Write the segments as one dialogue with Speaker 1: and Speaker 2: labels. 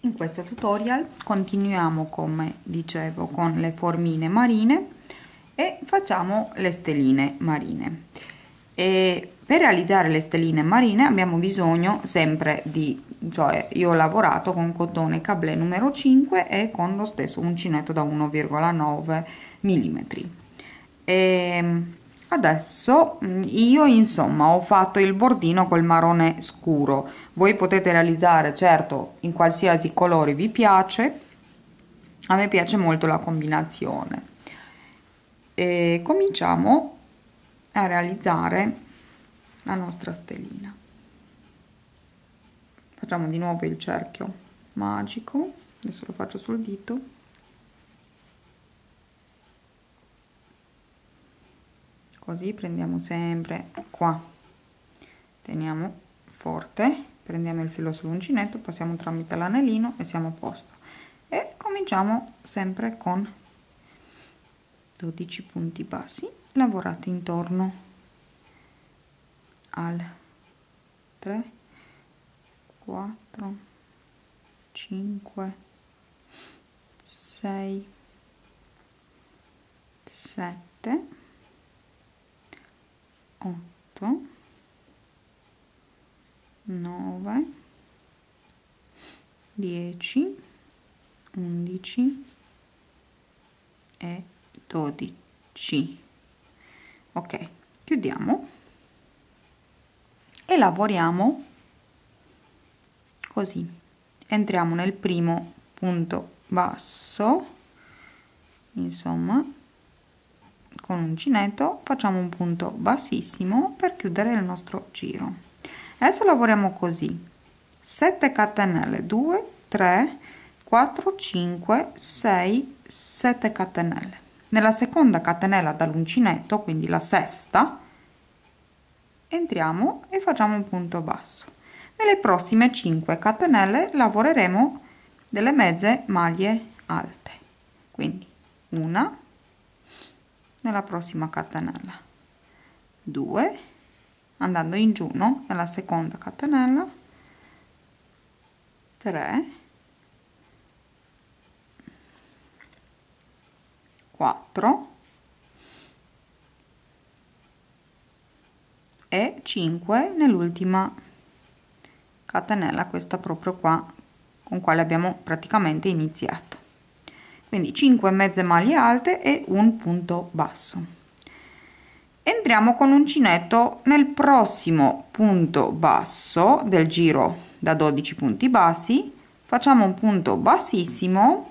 Speaker 1: In questo tutorial continuiamo, come dicevo, con le formine marine e facciamo le stelline marine. E per realizzare le stelline marine abbiamo bisogno sempre di, cioè io ho lavorato con cotone cablé numero 5 e con lo stesso uncinetto da 1,9 mm. Adesso io insomma ho fatto il bordino col marrone scuro. Voi potete realizzare certo in qualsiasi colore vi piace, a me piace molto la combinazione. E cominciamo a realizzare la nostra stellina. Facciamo di nuovo il cerchio magico, adesso lo faccio sul dito. Così prendiamo sempre qua, teniamo forte, prendiamo il filo sull'uncinetto, passiamo tramite l'anellino e siamo a posto. E cominciamo sempre con 12 punti bassi lavorati intorno al 3, 4, 5, 6, 7, 8, 9, 10, 11 e 12. Ok, chiudiamo e lavoriamo così. Entriamo nel primo punto basso, insomma, con uncinetto facciamo un punto bassissimo per chiudere il nostro giro. Adesso lavoriamo così: 7 catenelle, 2, 3, 4, 5, 6, 7 catenelle. Nella seconda catenella dall'uncinetto, quindi la sesta, entriamo e facciamo un punto basso. Nelle prossime 5 catenelle lavoreremo delle mezze maglie alte, quindi una, nella prossima catenella 2, andando in giù, no? Nella seconda catenella 3, 4 e 5 nell'ultima catenella, questa proprio qua con quale abbiamo praticamente iniziato. Quindi 5 mezze maglie alte e un punto basso. Entriamo con l'uncinetto nel prossimo punto basso del giro da 12 punti bassi, facciamo un punto bassissimo,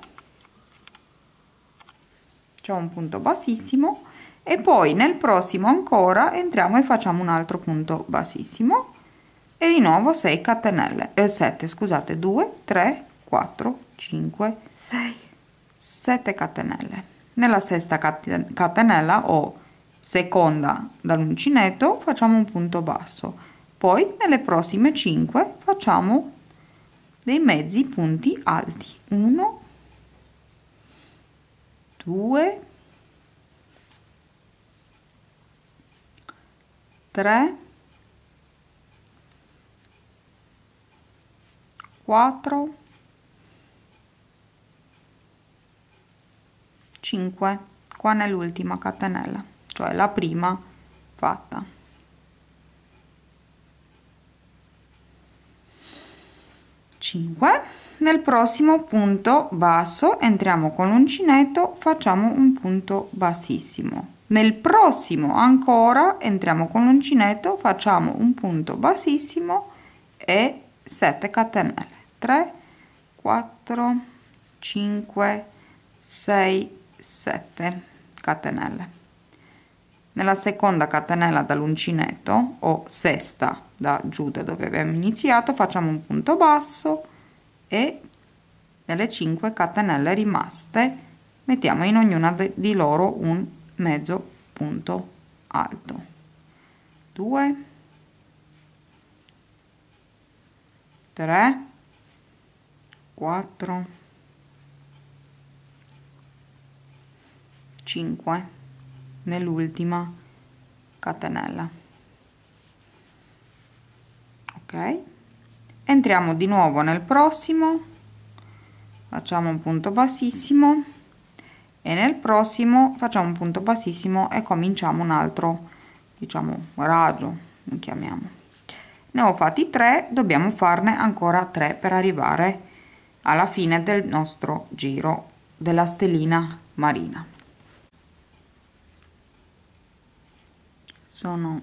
Speaker 1: facciamo un punto bassissimo e poi nel prossimo ancora entriamo e facciamo un altro punto bassissimo e di nuovo 6 catenelle, 7 scusate, 2, 3, 4, 5, 6, 7 catenelle. Nella sesta catenella o seconda dall'uncinetto facciamo un punto basso, poi nelle prossime 5 facciamo dei mezzi punti alti, 1, 2, 3, 4, 5, qua nell'ultima catenella, cioè la prima fatta. 5. Nel prossimo punto basso entriamo con l'uncinetto, facciamo un punto bassissimo. Nel prossimo ancora entriamo con l'uncinetto, facciamo un punto bassissimo e 7 catenelle. 3, 4, 5, 6, 7 catenelle. Nella seconda catenella dall'uncinetto o sesta da giù da dove abbiamo iniziato facciamo un punto basso e nelle 5 catenelle rimaste mettiamo in ognuna di loro un mezzo punto alto. 2, 3, 4, 5 nell'ultima catenella. Ok, entriamo di nuovo nel prossimo facciamo un punto bassissimo e nel prossimo facciamo un punto bassissimo e cominciamo un altro, diciamo, raggio, lo chiamiamo. Ne ho fatti 3, dobbiamo farne ancora 3 per arrivare alla fine del nostro giro della stellina marina. Sono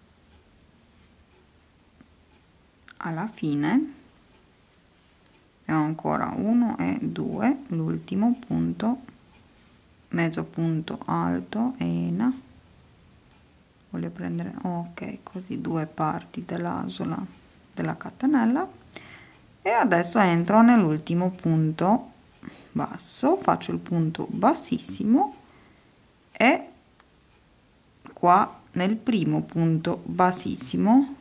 Speaker 1: alla fine, e ho ancora 1 e 2, l'ultimo punto, mezzo punto alto, ena, voglio prendere, ok, così 2 parti dell'asola della catenella, e adesso entro nell'ultimo punto basso, faccio il punto bassissimo e qua nel primo punto bassissimo,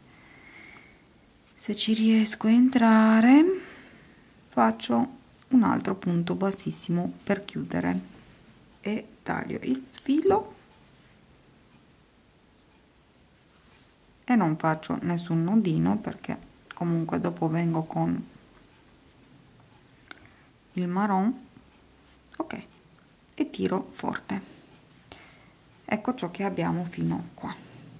Speaker 1: se ci riesco a entrare, faccio un altro punto bassissimo per chiudere e taglio il filo e non faccio nessun nodino perché comunque dopo vengo con il marron, ok, e tiro forte. Ecco ciò che abbiamo fino qua.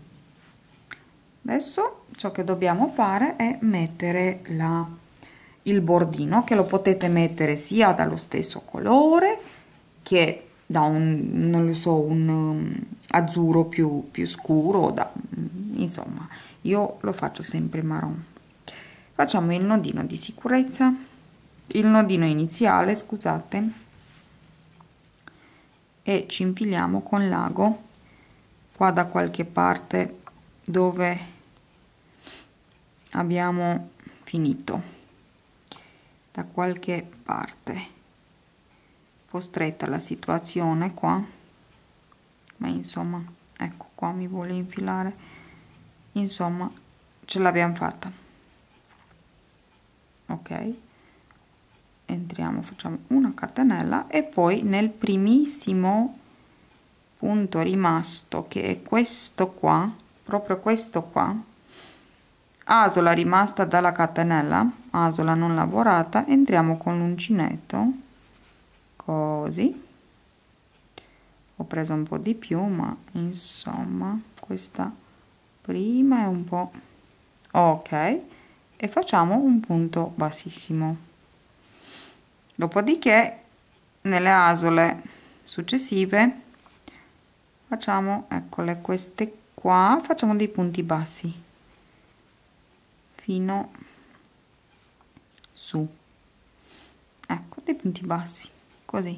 Speaker 1: Adesso ciò che dobbiamo fare è mettere il bordino, che lo potete mettere sia dallo stesso colore che da un, non lo so, un azzurro più scuro, insomma, io lo faccio sempre marron. Facciamo il nodino di sicurezza, il nodino iniziale, scusate, e ci infiliamo con l'ago qua da qualche parte dove abbiamo finito, da qualche parte. Un po' stretta la situazione qua, ma insomma, ecco qua mi vuole infilare, insomma ce l'abbiamo fatta. Ok, entriamo, facciamo una catenella e poi nel primissimo punto rimasto, che è questo qua, proprio questo qua, asola rimasta dalla catenella, asola non lavorata, entriamo con l'uncinetto così. Ho preso un po' di più, ma insomma questa prima è un po', ok, e facciamo un punto bassissimo. Dopodiché nelle asole successive facciamo, eccole queste qua, facciamo dei punti bassi fino su, ecco, dei punti bassi così.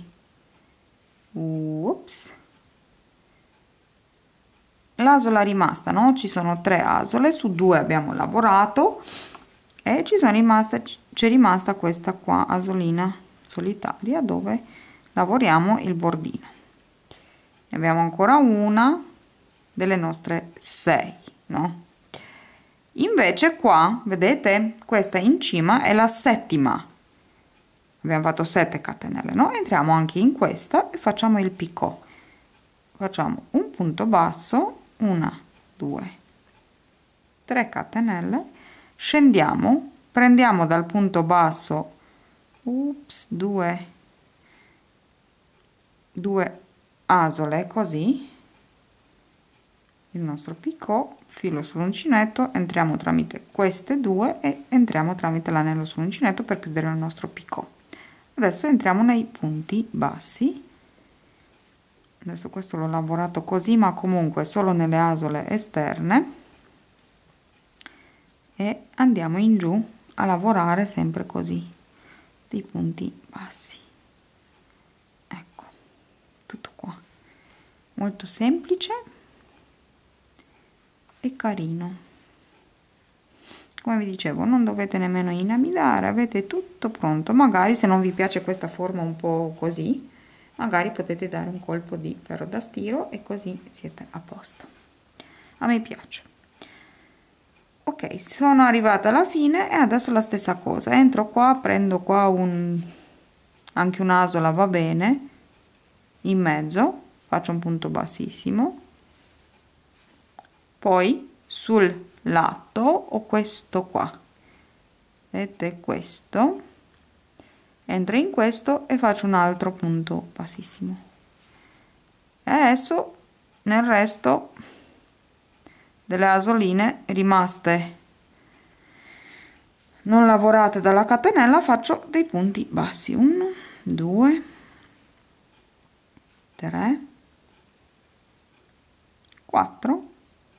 Speaker 1: Ups, l'asola rimasta, no? Ci sono 3 asole, su 2 abbiamo lavorato e c'è rimasta questa qua asolina solitaria dove lavoriamo il bordino. Ne abbiamo ancora una delle nostre 6, no? Invece qua vedete, questa in cima è la settima, abbiamo fatto 7 catenelle, no? Entriamo anche in questa e facciamo il picot, facciamo un punto basso, 1 2 3 catenelle, scendiamo, prendiamo dal punto basso, ups, 2 asole, così il nostro picot, filo sull'uncinetto, entriamo tramite queste 2 e entriamo tramite l'anello sull'uncinetto per chiudere il nostro picot. Adesso entriamo nei punti bassi. Adesso questo l'ho lavorato così, ma comunque solo nelle asole esterne, e andiamo in giù a lavorare sempre così dei punti bassi. Ecco, tutto qua, molto semplice e carino. Come vi dicevo, non dovete nemmeno inamidare, avete tutto pronto. Magari se non vi piace questa forma un po' così, magari potete dare un colpo di ferro da stiro e così siete a posto. A me piace. Ok, sono arrivata alla fine e adesso la stessa cosa, entro qua, prendo qua anche un'asola, va bene, in mezzo, faccio un punto bassissimo, poi sul lato ho questo qua, vedete, questo entro in questo e faccio un altro punto bassissimo. E adesso nel resto delle asoline rimaste non lavorate dalla catenella faccio dei punti bassi. 1, 2, 3, 4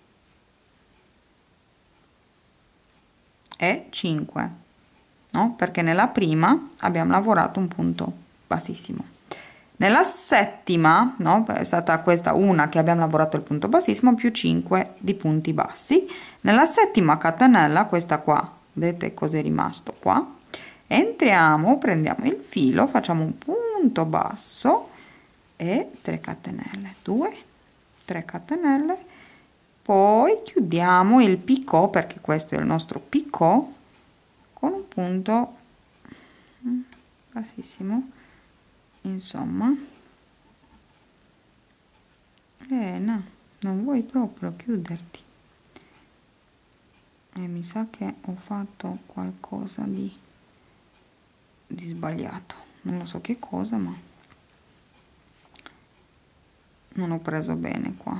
Speaker 1: e 5, no? Perché nella prima abbiamo lavorato un punto bassissimo. Nella settima, no? È stata questa una che abbiamo lavorato il punto bassissimo più 5 di punti bassi. Nella settima catenella, questa qua, vedete cosa è rimasto qua? Entriamo, prendiamo il filo, facciamo un punto basso e 3 catenelle, 2, 3 catenelle, poi chiudiamo il picot, perché questo è il nostro picot, con un punto bassissimo, insomma. No, non vuoi proprio chiuderti, e mi sa che ho fatto qualcosa di sbagliato, non lo so che cosa, ma non ho preso bene qua.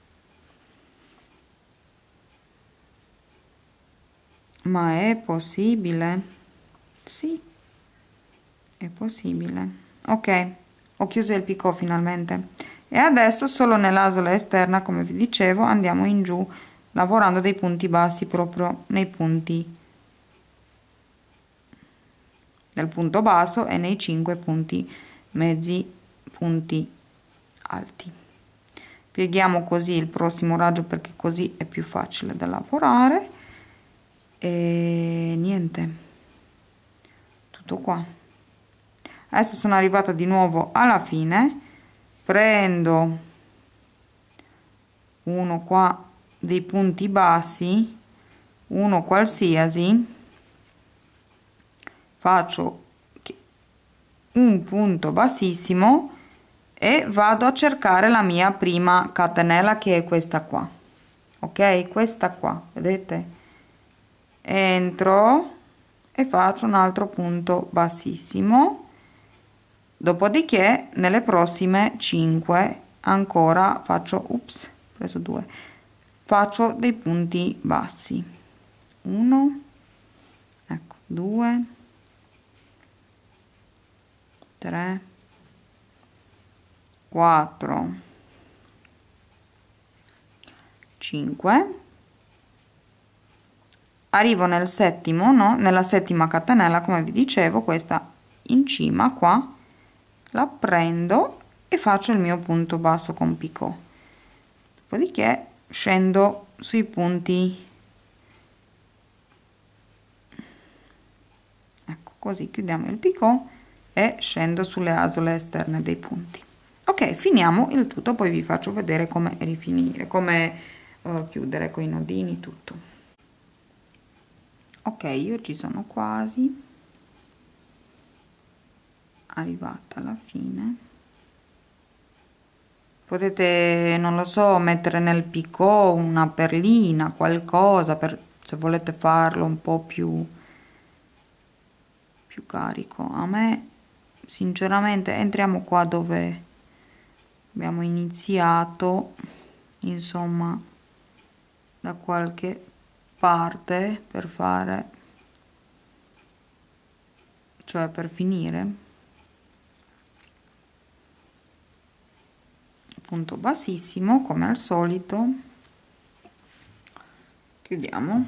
Speaker 1: Ma è possibile? Sì, è possibile. Ok, ho chiuso il picot finalmente e adesso solo nell'asola esterna, come vi dicevo, andiamo in giù lavorando dei punti bassi proprio nei punti del punto basso e nei 5 punti mezzi, punti alti. Pieghiamo così il prossimo raggio perché così è più facile da lavorare e niente, tutto qua. Adesso sono arrivata di nuovo alla fine, prendo uno qua dei punti bassi, uno qualsiasi, faccio un punto bassissimo e vado a cercare la mia prima catenella, che è questa qua, ok? Questa qua, vedete? Entro e faccio un altro punto bassissimo, dopodiché nelle prossime 5 ancora faccio, ups, ho preso 2, faccio dei punti bassi, 1, ecco, 2, 3, 4, 5, arrivo nel settimo, no? Nella settima catenella, come vi dicevo, questa in cima qua, la prendo e faccio il mio punto basso con picot, dopodiché scendo sui punti, ecco, così chiudiamo il picot e scendo sulle asole esterne dei punti. Ok, finiamo il tutto, poi vi faccio vedere come rifinire, come chiudere con i nodini, tutto. Ok, io ci sono quasi arrivata alla fine. Potete, non lo so, mettere nel picot una perlina, qualcosa, per se volete farlo un po' più carico. A me sinceramente, entriamo qua dove abbiamo iniziato, insomma, da qualche parte per fare, cioè per finire, punto bassissimo come al solito, chiudiamo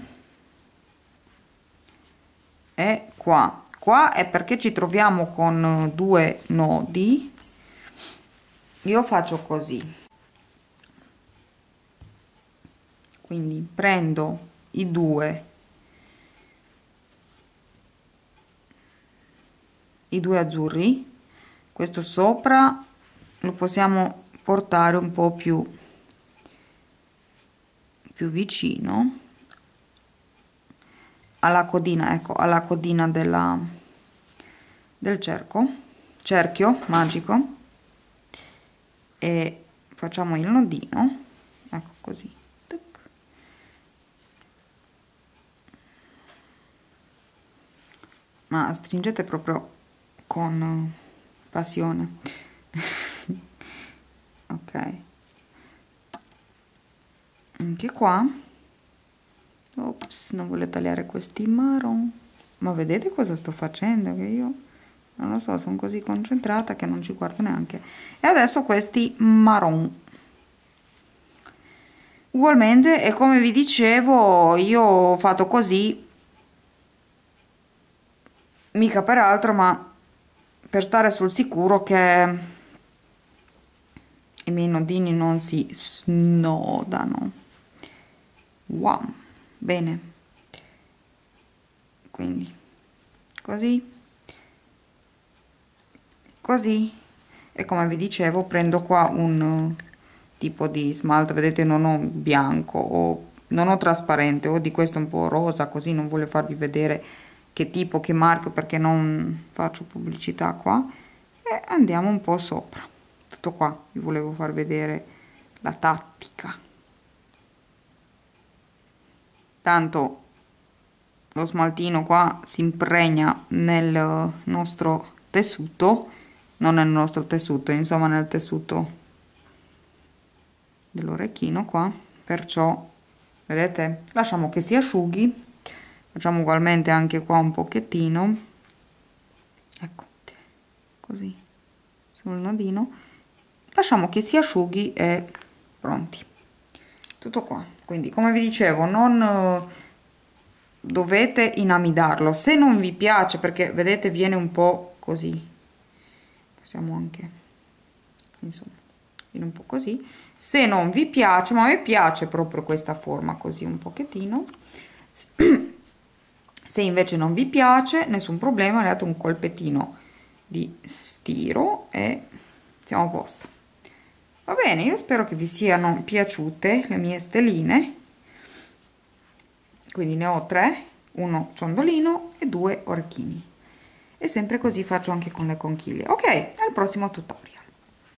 Speaker 1: e qua è perché ci troviamo con 2 nodi, io faccio così, quindi prendo i 2 azzurri, questo sopra lo possiamo portare un po' più vicino alla codina, ecco, alla codina del cerchio magico, e facciamo il nodino, ecco così. Ma stringete proprio con passione. Ok, anche qua. Ops, non voglio tagliare questi marron. Ma vedete cosa sto facendo? Che io non lo so, sono così concentrata che non ci guardo neanche. E adesso questi marron. Ugualmente, e come vi dicevo, io ho fatto così, mica per altro, ma per stare sul sicuro che i miei nodini non si snodano. Wow, bene. Quindi, così, così. E come vi dicevo, prendo qua un tipo di smalto, vedete, non ho bianco o non ho trasparente, ho di questo un po' rosa, così non voglio farvi vedere che tipo, che marchio, perché non faccio pubblicità qua. E andiamo un po' sopra. Tutto qua, vi volevo far vedere la tattica. Tanto lo smaltino qua si impregna nel nostro tessuto, non nel nostro tessuto, insomma nel tessuto dell'orecchino qua, perciò vedete, lasciamo che si asciughi, facciamo ugualmente anche qua un pochettino, ecco, così sul nodino, lasciamo che si asciughi e pronti. Tutto qua. Quindi come vi dicevo, non dovete inamidarlo, se non vi piace, perché vedete viene un po' così, possiamo anche, insomma, viene un po' così. Se non vi piace, ma a me piace proprio questa forma così un pochettino, se invece non vi piace nessun problema, le date un colpettino di stiro e siamo a posto. Va bene, io spero che vi siano piaciute le mie stelline, quindi ne ho 3, uno ciondolino e 2 orecchini, e sempre così faccio anche con le conchiglie. Ok, al prossimo tutorial.